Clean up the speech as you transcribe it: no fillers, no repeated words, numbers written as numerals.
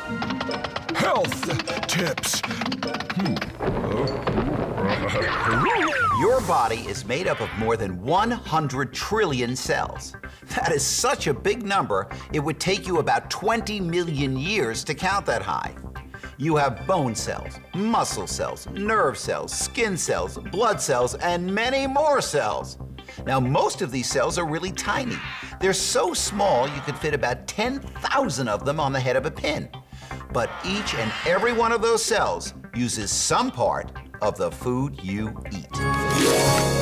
Health tips. Your body is made up of more than 100 trillion cells. That is such a big number, it would take you about 20 million years to count that high. You have bone cells, muscle cells, nerve cells, skin cells, blood cells, and many more cells. Now, most of these cells are really tiny. They're so small you could fit about 10,000 of them on the head of a pin. But each and every one of those cells uses some part of the food you eat.